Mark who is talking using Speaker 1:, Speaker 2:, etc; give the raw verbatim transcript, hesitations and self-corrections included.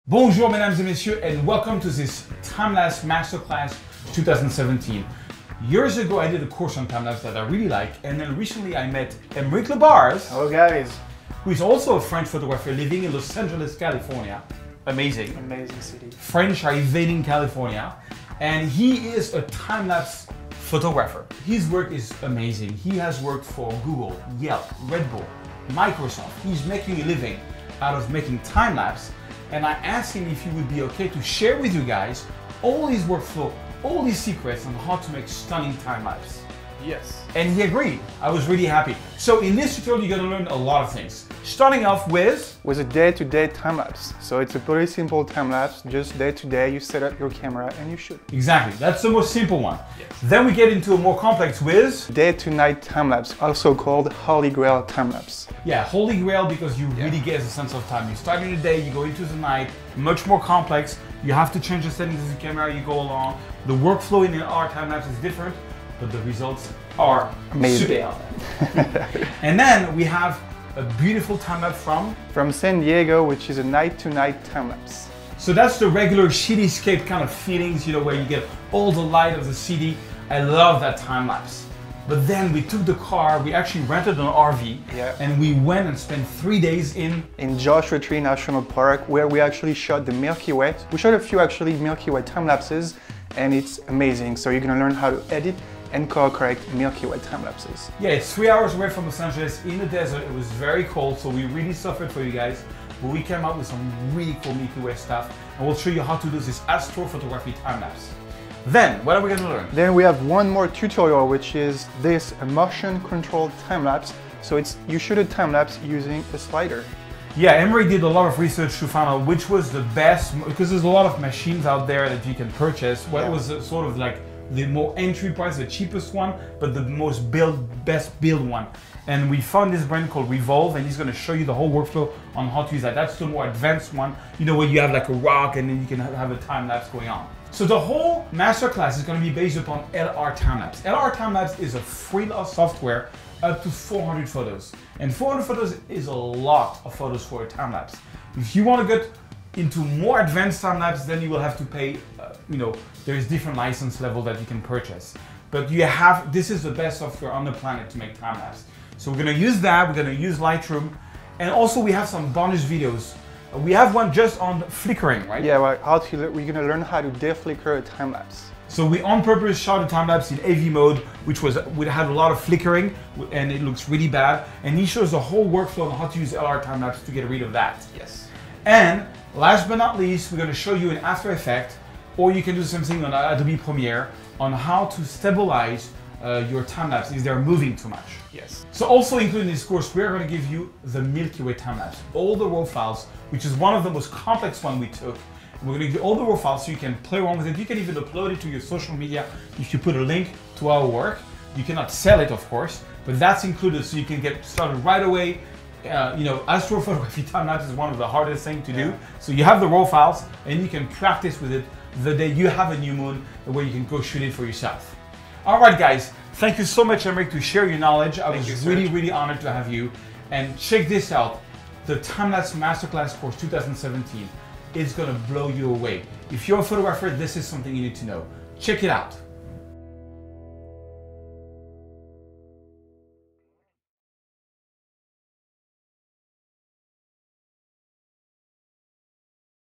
Speaker 1: Bonjour mesdames et messieurs and welcome to this time-lapse masterclass twenty seventeen. Years ago I did a course on time-lapse that I really like, and then recently I met Aymeric Lebars.
Speaker 2: Hello guys.
Speaker 1: Who is also a French photographer living in Los Angeles, California. Amazing.
Speaker 2: Amazing city.
Speaker 1: French are invading California, and he is a time-lapse photographer. His work is amazing. He has worked for Google, Yelp, Red Bull, Microsoft. He's making a living out of making time-lapse. And I asked him if he would be okay to share with you guys all his workflow, all his secrets on how to make stunning time-lapse.
Speaker 2: Yes.
Speaker 1: And he agreed. I was really happy. So in this tutorial, you're gonna learn a lot of things. Starting off with...
Speaker 2: With a day-to-day time-lapse. So it's a pretty simple time-lapse, just day-to-day, you set up your camera and you shoot.
Speaker 1: Exactly, that's the most simple one.
Speaker 2: Yes.
Speaker 1: Then we get into a more complex with...
Speaker 2: Day-to-night time-lapse, also called Holy Grail time-lapse.
Speaker 1: Yeah, Holy Grail, because you
Speaker 2: Yeah.
Speaker 1: really get a sense of time. You start in the day, you go into the night, much more complex. You have to change the settings of the camera, you go along. The workflow in our time-lapse is different, but the results are
Speaker 2: Amazing.
Speaker 1: super. And then we have a beautiful time-lapse from...
Speaker 2: From San Diego, which is a night-to-night time-lapse.
Speaker 1: So that's the regular cityscape kind of feelings, you know, where you get all the light of the city. I love that time-lapse. But then we took the car, we actually rented an R V,
Speaker 2: Yeah.
Speaker 1: and we went and spent three days in...
Speaker 2: In Joshua Tree National Park, where we actually shot the Milky Way. We shot a few actually Milky Way time-lapses, and it's amazing. So you're gonna learn how to edit and color correct Milky Way time-lapses.
Speaker 1: Yeah, it's three hours away from Los Angeles in the desert. It was very cold, so we really suffered for you guys. But we came out with some really cool Milky Way stuff, and we'll show you how to do this astrophotography time-lapse. Then, what are we gonna learn?
Speaker 2: Then we have one more tutorial, which is this a motion controlled time-lapse. So it's you shoot a time-lapse using a slider.
Speaker 1: Yeah, Aymeric did a lot of research to find out which was the best, because there's a lot of machines out there that you can purchase. What
Speaker 2: Yeah.
Speaker 1: was uh, sort of like the more entry price, the cheapest one, but the most build, best build one. And we found this brand called Revolve, and he's gonna show you the whole workflow on how to use that. That's the more advanced one, you know, where you have like a rock and then you can have a time-lapse going on. So the whole masterclass is gonna be based upon L R Time-Lapse. L R Time-Lapse is a free software up to four hundred photos. And four hundred photos is a lot of photos for a time-lapse. If you wanna get into more advanced time-lapse, then you will have to pay, uh, you know, there's different license level that you can purchase. But you have, this is the best software on the planet to make time-lapse. So we're gonna use that, we're gonna use Lightroom, and also we have some bonus videos. Uh, we have one just on flickering, right?
Speaker 2: Yeah, well, how to, we're gonna learn how to deflicker a time-lapse.
Speaker 1: So we on purpose shot a time-lapse in A V mode, which was, we had a lot of flickering, and it looks really bad. And he shows the whole workflow on how to use L R Time-Lapse to get rid of that.
Speaker 2: Yes.
Speaker 1: And last but not least, we're gonna show you in After Effects, or you can do something on Adobe Premiere, on how to stabilize uh, your time-lapse if they're moving too much.
Speaker 2: Yes.
Speaker 1: So also included in this course, we're gonna give you the Milky Way time-lapse, all the raw files, which is one of the most complex one we took. We're gonna give you all the raw files so you can play around with it. You can even upload it to your social media if you put a link to our work. You cannot sell it, of course, but that's included so you can get started right away. Uh, you know, astrophotography time-lapse is one of the hardest things to do.
Speaker 2: Yeah.
Speaker 1: So you have the raw files and you can practice with it the day you have a new moon where you can go shoot it for yourself. All right, guys, thank you so much, Aymeric, to share your knowledge. I
Speaker 2: Thank
Speaker 1: was
Speaker 2: you,
Speaker 1: really,
Speaker 2: Serge.
Speaker 1: really honored to have you. And check this out, the Time-Lapse Masterclass course twenty seventeen is gonna blow you away. If you're a photographer, this is something you need to know. Check it out.